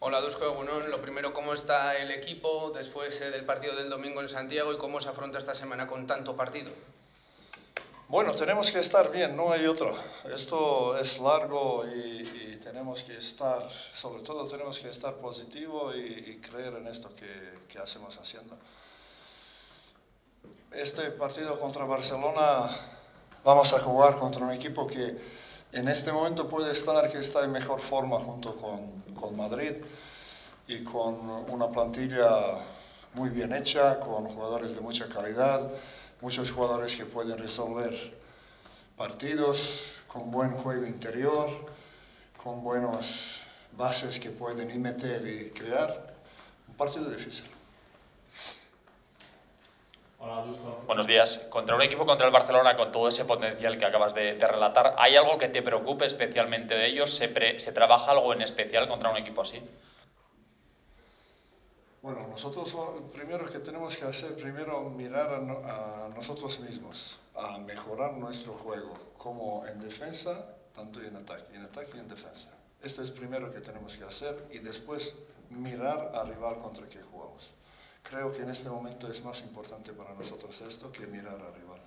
Hola Dusko Egunon, lo primero, ¿cómo está el equipo después del partido del domingo en Santiago y cómo se afronta esta semana con tanto partido? Bueno, tenemos que estar bien, no hay otro. Esto es largo y tenemos que estar, sobre todo tenemos que estar positivo y creer en esto que hacemos haciendo. Este partido contra Barcelona vamos a jugar contra un equipo que en este momento puede estar que está en mejor forma junto con Madrid y con una plantilla muy bien hecha, con jugadores de mucha calidad, muchos jugadores que pueden resolver partidos, con buen juego interior, con buenas bases que pueden meter y crear. Un partido difícil. Hola, Dusko. Buenos días. Contra un equipo contra el Barcelona con todo ese potencial que acabas de relatar, ¿hay algo que te preocupe especialmente de ellos? ¿Se trabaja algo en especial contra un equipo así? Bueno, nosotros lo primero que tenemos que hacer, primero mirar a nosotros mismos, a mejorar nuestro juego, como en defensa, tanto en ataque y en defensa. Esto es primero que tenemos que hacer y después mirar al rival contra el que jugamos. Creo que en este momento es más importante para nosotros esto que mirar al rival.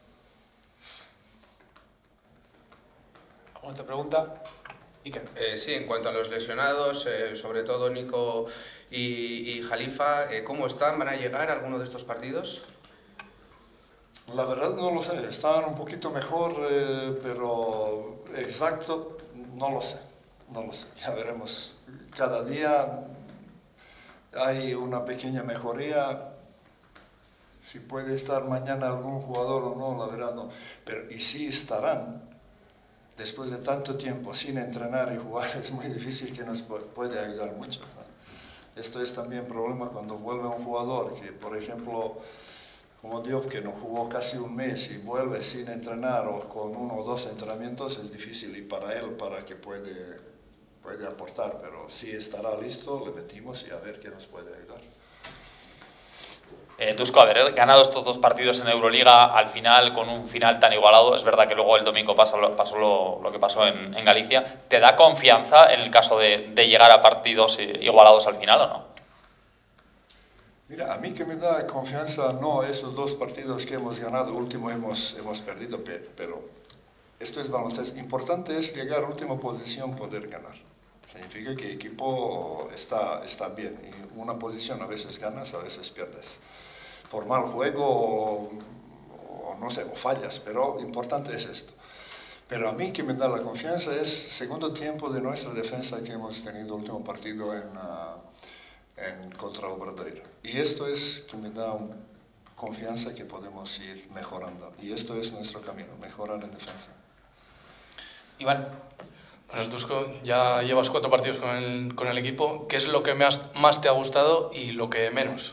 ¿Alguna otra pregunta? Sí, en cuanto a los lesionados, sobre todo Nico y Jalifa, ¿cómo están? ¿Van a llegar a alguno de estos partidos? La verdad no lo sé, están un poquito mejor, pero exacto no lo sé, ya veremos. Cada día hay una pequeña mejoría, si puede estar mañana algún jugador o no, la verdad no, pero y sí estarán. Después de tanto tiempo sin entrenar y jugar es muy difícil que nos puede ayudar mucho, ¿no? Esto es también problema cuando vuelve un jugador que, por ejemplo, como Diop, que no jugó casi un mes y vuelve sin entrenar o con 1 o 2 entrenamientos, es difícil y para él, para que puede aportar, pero si estará listo, le metimos y a ver qué nos puede ayudar. Dusko, haber ganado estos 2 partidos en Euroliga al final, con un final tan igualado, es verdad que luego el domingo pasó lo que pasó en Galicia, ¿te da confianza en el caso de llegar a partidos igualados al final o no? Mira, a mí que me da confianza no esos 2 partidos que hemos ganado, último hemos perdido, pero esto es baloncesto. Importante es llegar a última posición, poder ganar. Significa que el equipo está bien y una posición a veces ganas, a veces pierdes. Por mal juego o no sé, o fallas, pero importante es esto. Pero a mí que me da la confianza es segundo tiempo de nuestra defensa que hemos tenido el último partido contra Obradoiro. Y esto es que me da confianza que podemos ir mejorando. Y esto es nuestro camino, mejorar en defensa. Iván. Bueno, Dusko, ya llevas 4 partidos con el equipo. ¿Qué es lo que más te ha gustado y lo que menos?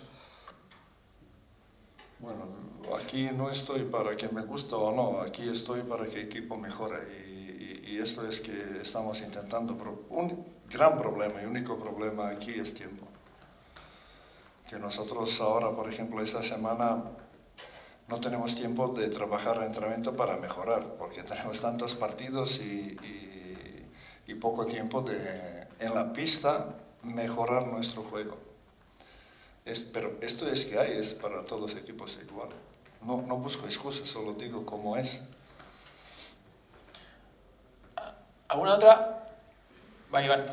Bueno, aquí no estoy para que me guste o no, aquí estoy para que el equipo mejore y esto es que estamos intentando. Un gran problema y único problema aquí es tiempo. Que nosotros ahora, por ejemplo, esta semana no tenemos tiempo de trabajar en entrenamiento para mejorar, porque tenemos tantos partidos y poco tiempo en la pista mejorar nuestro juego. Pero esto es que hay, es para todos los equipos igual. No busco excusas, solo digo cómo es. ¿Alguna otra? Va, Iván.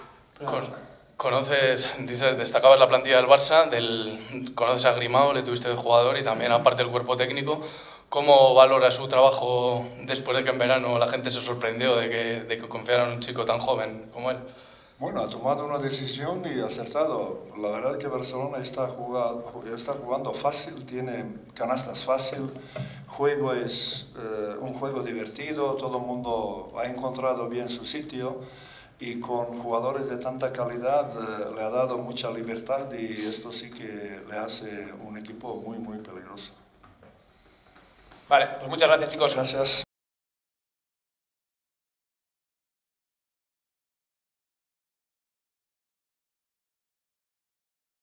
Destacabas la plantilla del Barça, conoces a Grimao, le tuviste de jugador y también aparte el cuerpo técnico. ¿Cómo valora su trabajo después de que en verano la gente se sorprendió de que confiara en un chico tan joven como él? Bueno, ha tomado una decisión y ha acertado. La verdad es que Barcelona está jugando fácil, tiene canastas fácil, juego es un juego divertido, todo el mundo ha encontrado bien su sitio y con jugadores de tanta calidad le ha dado mucha libertad y esto sí que le hace un equipo muy, muy peligroso. Vale, pues muchas gracias, chicos. Gracias.